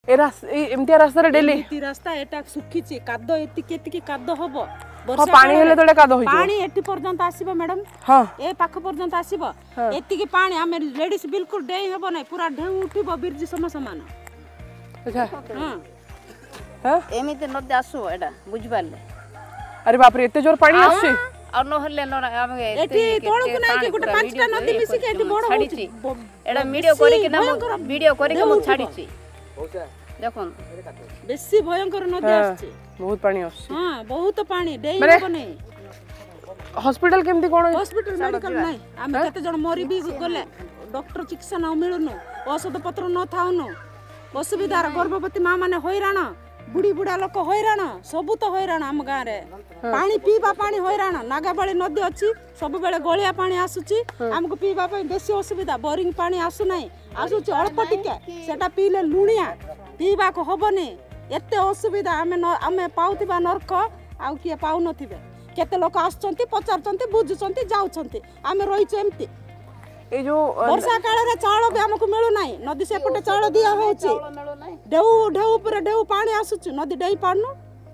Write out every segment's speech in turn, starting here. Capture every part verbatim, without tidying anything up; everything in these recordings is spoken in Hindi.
ए रास्ता एमती रास्ता रे डेली एमती रास्ता एटा सुखिची कादो एति केति कादो हबो हां पानी हेले तोडे कादो होई पानी एटी पर्यंत आसीबो मैडम हां ए पाख पर्यंत आसीबो एति की पानी हमें लेडीज बिल्कुल डेई हबो नै पूरा ढेउ उठिबो बिरजी सम समान अच्छा हां हां एमिते नदी आसु एटा बुझबाले अरे बाप रे एते जोर पानी आछी और न हले न हम एटी तोळकु नै कि गुटे पांचटा नदी मिसी के एटी बड़ होची एटा वीडियो करी कि ना वीडियो करी के मु छाडी छी देखन बेसी भयंकर नदी आछी बहुत पानी आछी हां बहुत पानी डेई हबो नै हॉस्पिटल केमती कोन हॉस्पिटल मेडिकल नै हम कते जण मरि भी गले डॉक्टर चिकित्सा न मिलुनु औषध पत्र न थाउनु असुविधा गर्भवती मां माने हैरान बुढ़ी बुढ़ा लोक हैरान सबू तो हैरान आम गाँव में पानी पीवा पानी हैरान नागाबाली नदी अच्छी सब बेले गलिया पानी आसुची आमको पीवा बेसी असुविधा बोरिंग पानी आसुना आसुची अल्प टिके सेटा पीले लुणिया पीवा को हबनी एते असुविधा आमे आमे पाउतिबा नरक आउ किए पाउ नथिबे केते लोक आछंती पचारचंती बुझुचंती जाउचंती आमे रहिछ एम्ति ए जो वर्षा काल रे चाउल भी हमको मिलु नाही नदी से पटे चाउल दिया होची ढेउ ढेउ पर ढेउ पानी आसुची नदी डेई पानु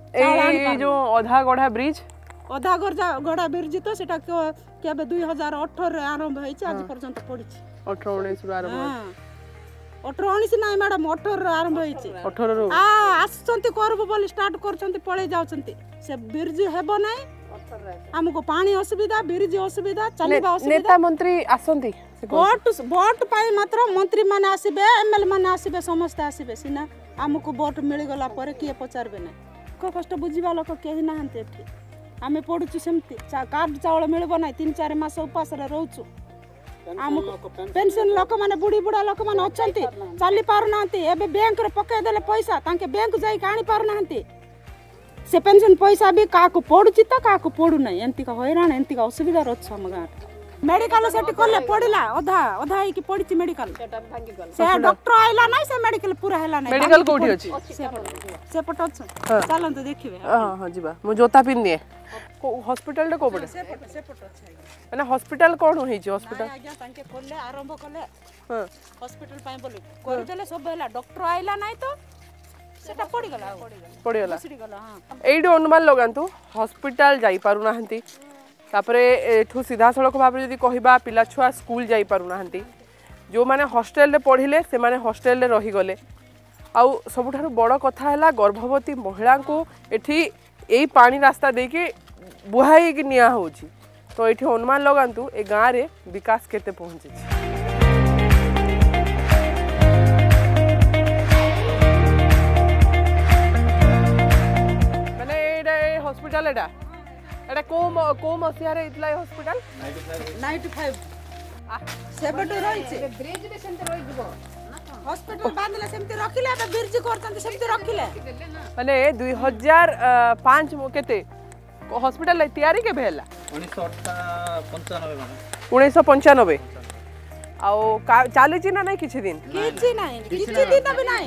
ए जो ओधा गढ़ा ब्रिज ओधा गढ़ा गढ़ा ब्रिज तो सेटा केबे दो हज़ार अठारह रे आरंभ होईची आज पर्यंत पड़ीची अठारह उन्नीस रे आरंभ हां अठारह उन्नीस नाही मैडम अठारह रे आरंभ होईची अठारह रो आ आछंती करबो बोली स्टार्ट करछंती पळे जाउछंती से ब्रिज हेबो नाही हमको पानी असुविधा ब्रिज असुविधा चलबा असुविधा नेता मंत्री आसंती वोट वोट पाई मात्र मंत्री माने आसीबे एमएलए माने आसीबे समस्त आसीबे सिना हमको वोट मिल गला पर किए पचारबे ना को कष्ट बुझिबा लोक केहि नाहंते एठी आमे पडुचु सेमती कार्ड चावल मिलबो ना तीन चार मास उपास रे रहउचु हमको पेंशन लोक माने बुढ़ी बुढ़ा लोक माने अछंती चली पारु नाहंती एबे बैंक रे पके देले पैसा तांके बैंक जाई काणी पारु नाहंती से पेंशन पैसा भी का को पडुची त का को पडु नै एंती का हैरान एंती का असुविधा रछ हम गां मेडिकल सेट करले पड़िला अधा अधा ही की पड़िची मेडिकल से डॉक्टर आइला नै से मेडिकल पूरा हैला नै मेडिकल कोठी अछि से पट से पट छ चलन त देखिबे हां हां जीवा मो जोता पिन दिए हॉस्पिटल रे को पड़े से पट से पट अछि माने हॉस्पिटल कोन होई छी हॉस्पिटल आज्ञा तांके खोलले आरंभ करले हां हॉस्पिटल पाए बोली कर देले सब हैला डॉक्टर आइला नै तो सेटा पड़ी गला पड़ी गला पड़ी गला हां एडो अनुमान लगांतु हॉस्पिटल जाई पारु नाहंती तापरे एठू सीधा सड़क भाव जदि कहबा पिला छुआ स्कूल जाई पारु नाहंती जो माने हॉस्टल रे पढ़िले से माने हॉस्टल रे रही गले आउ सबुठारु बड़ कथा हैला गर्भवती महिला को एठी एई पानी रास्ता दे के बुहाई के निया होची तो एठी अनुमान लगांतु ए गां रे विकास केते पहुंची माने एडा हॉस्पिटल एडा एडा को को मसिया रे इतला हॉस्पिटल पचानवे सेबटो रहिছে ब्रिज रे सेंटर रहि दिबो हॉस्पिटल बांधले सेमती रखिले अब ब्रिज करतंती सेमती रखिले माने दो हज़ार पाँच मो केते हॉस्पिटल तयारी के भेला उन्नीस सौ पंचानवे माने उन्नीस सौ पंचानवे आउ चाली छी ना नहीं किछि दिन किछि नहीं किछि दिन भी नहीं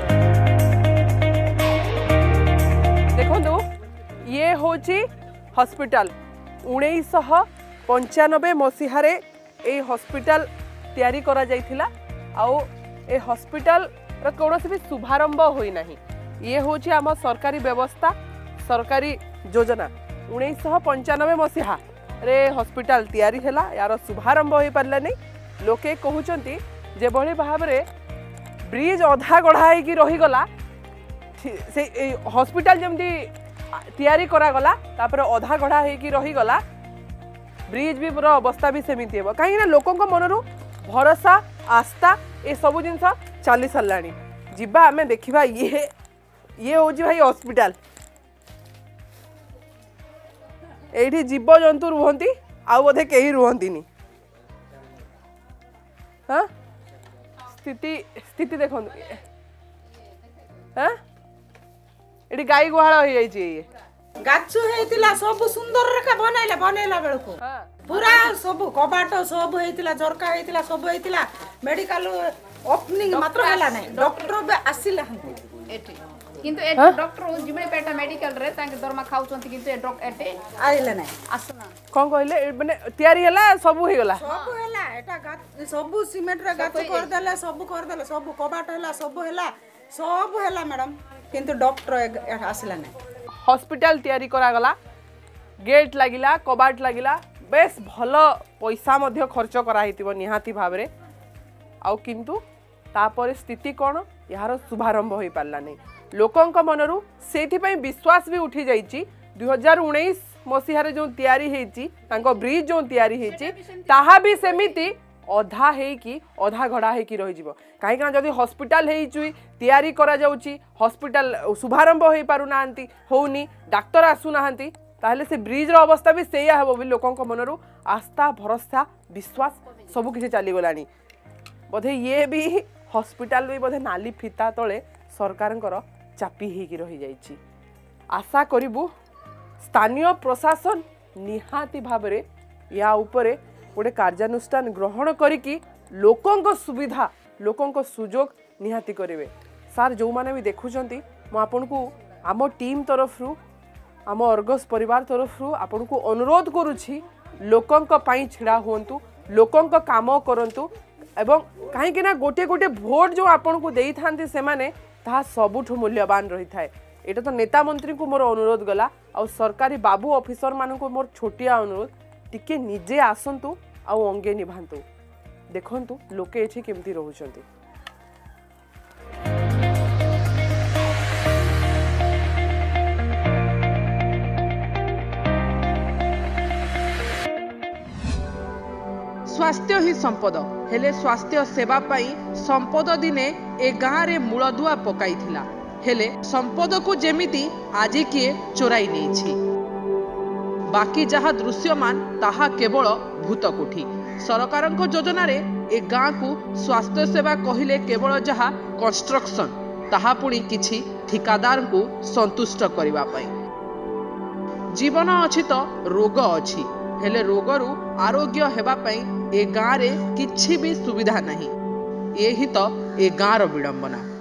देखो दो ये होची हॉस्पिटल उन्नीस सौ पंचानवे मसीह ए हॉस्पिटल तैयारी करा जाइथिला आउ ए हॉस्पिटल र कोनोसी भी शुभारंभ होई नाही ये होची आम सरकारी व्यवस्था सरकारी योजना उन्नीस सौ पंचानवे मसीहा रे हॉस्पिटल तैयारी हैला यार शुभारंभ होई परले नहीं लोके कहउचंती जे बळी भाबरे ब्रिज अधा गढाई की रही गला से हॉस्पिटल जमदी तैयारी करा गला तापर अधा गढा हे की रही गला ब्रिज भी पूरा अवस्था भी सेमिति हेबो काहे ना लोकन को मनरु भरोसा आस्था ए सब जिंस चली सरलानी जिबा हमें देखिबा ये ये होजी भाई हॉस्पिटल एठी जीव जंतु रुहंती आउ बोधे केही रुहंतीनी हां स्थिति स्थिति देखो हां एठी गाई गुहाळ होई जाई छी गाछु हेतिला सब सुंदर रेखा बनाइला बनाइला बेलको पूरा सब कबाट सब हेतिला झरका हेतिला सब हेतिला मेडिकल ओपनिंग मात्र हला नै डॉक्टर बे आसिला हंती एठी किंतु ए डॉक्टर जिमे पेटा मेडिकल रे ताके दरमा खाउचंती किंतु ए डॉक्टर एटे आइले नै आसना कोन कहले माने तयारी हला सब होई गला सब हला एटा सब सीमेंट रे गाछ कर देला सब कर देला सब कबाट हला सब हला सब है मैडम किंतु डॉक्टर आसला नहीं हॉस्पिटल तैयारी करागला गेट लगिला कबाट लगिला बेस भल पैसा मध्य खर्च कराइतिबो निहाती भाबरे आउ किंतु तापर स्थिति कौन यार शुभारंभ हो पारला नहीं लोकंक मनरू सेथिपई विश्वास भी उठी जाइछि दुई हजार उन्नीस मसीहार जो तैयारी हेछि तांको ब्रिज जो तैयारी हेछि ताहा भी सेमिति अधा हेकी अधा घड़ा हेकी रहि जिवो काहे कि जदि हॉस्पिटल हेइचुई तैयारी करा जाउछि हॉस्पिटल शुभारंभ होई पारु नांती होउनी डाक्टर आसु नांती ताहले से ब्रिज रो अवस्था भी सेया हबो बि लोकंक मनरू आस्था भरोसा विश्वास सब किछि चली गलानी बोधे ये भी हॉस्पिटल भी बोधे नाली फिता तले सरकारंकर चापी हेकी रहि जाइछि आशा करिबु स्थानीय प्रशासन निहाती भाबरे या उपरे गोटे कार्यानुष्ठान ग्रहण करिकी लोकंक सुविधा लोकंक सुजोग निहाती करेंगे सार जो माने भी देखुचंती मो आपन को आम टीम तरफ आम अर्गस परिवार तरफ आपन को अनुरोध करुछि लोकंक पई छिड़ा हुंतु लोकंक काम करंतु एवं कहीं ना गोटे गोटे भोट जो आपन को देई थांती से माने ता सबुठु मूल्यवान रही थाए एटा तो नेता मंत्री को मोर अनुरोध गला आ सरकारी बाबू ऑफिसर मान को मोर छोटिया अनुरोध टिके निजे आसंतु आउ अंगे निभांतु देखंतु लोके एठी केमती रहउचंती स्वास्थ्य ही संपद हेले स्वास्थ्य सेवा पाई संपद दिने ए गाँ रे मूलदुआ पकाई थिला हेले संपद को जेमिति आजी किए चोराई नेछि बाकी जहा दृश्यमान ताहा केवल भूतकोठी सरकारक योजना रे ए गाँ को स्वास्थ्य सेवा कहिले केवल जहा कंस्ट्रक्शन ताहा पुणी किछि ठिकादार को संतुष्ट करिवा पाई जीवन अछि तो रोग अछि हेले रोगरु आरोग्य हेबा पाई ए गाँ रे किछि भी सुविधा नहीं यही तो ए गाँ रो विडंबना।